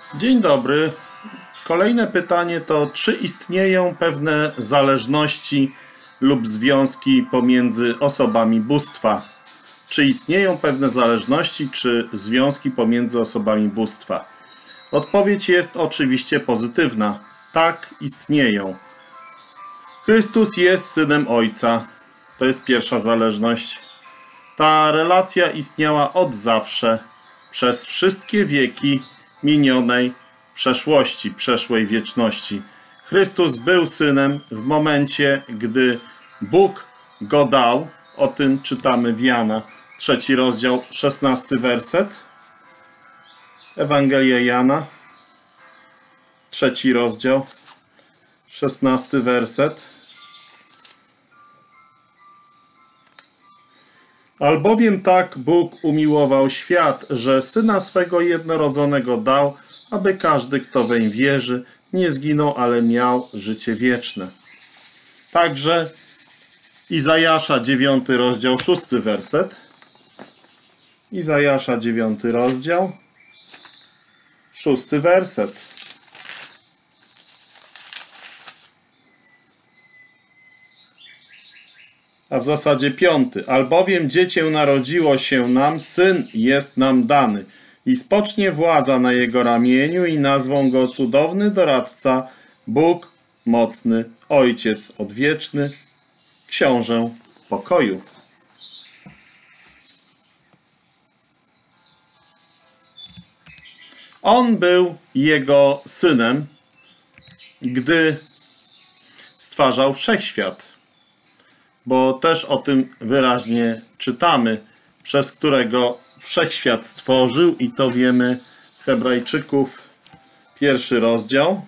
Dzień dobry. Kolejne pytanie to, czy istnieją pewne zależności lub związki pomiędzy osobami bóstwa? Czy istnieją pewne zależności czy związki pomiędzy osobami bóstwa? Odpowiedź jest oczywiście pozytywna. Tak, istnieją. Chrystus jest Synem Ojca. To jest pierwsza zależność. Ta relacja istniała od zawsze, przez wszystkie wieki minionej przeszłości, przeszłej wieczności. Chrystus był Synem w momencie, gdy Bóg go dał. O tym czytamy w Jana, 3 rozdział, 16 werset. Ewangelia Jana, 3 rozdział, 16 werset. Albowiem tak Bóg umiłował świat, że Syna swego jednorodzonego dał, aby każdy, kto weń wierzy, nie zginął, ale miał życie wieczne. Także Izajasza 9 rozdział, 6 werset. Izajasza 9 rozdział, 6 werset. A w zasadzie 5. Albowiem dziecię narodziło się nam, syn jest nam dany. I spocznie władza na jego ramieniu i nazwą go cudowny doradca, Bóg mocny, Ojciec odwieczny, Książę pokoju. On był jego synem, gdy stwarzał wszechświat. Bo też o tym wyraźnie czytamy, przez którego wszechświat stworzył, i to wiemy w Hebrajczyków 1 rozdział.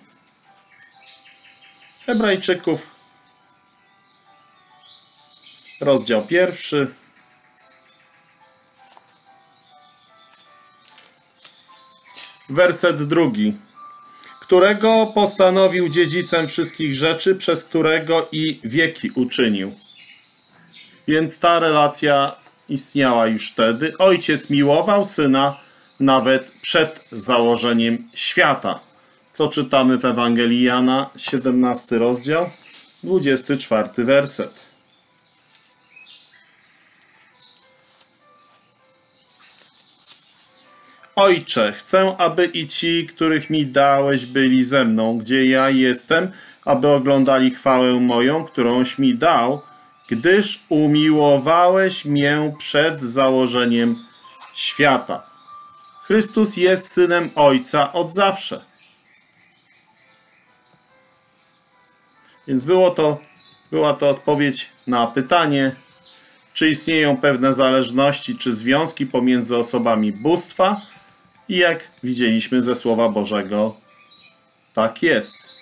Hebrajczyków rozdział 1. Werset 2. Którego postanowił dziedzicem wszystkich rzeczy, przez którego i wieki uczynił. Więc ta relacja istniała już wtedy. Ojciec miłował Syna nawet przed założeniem świata. Co czytamy w Ewangelii Jana, 17 rozdział, 24 werset. Ojcze, chcę, aby i ci, których mi dałeś, byli ze mną, gdzie ja jestem, aby oglądali chwałę moją, którąś mi dał, gdyż umiłowałeś mię przed założeniem świata. Chrystus jest Synem Ojca od zawsze. Więc była to odpowiedź na pytanie, czy istnieją pewne zależności czy związki pomiędzy osobami bóstwa. I jak widzieliśmy ze Słowa Bożego, tak jest.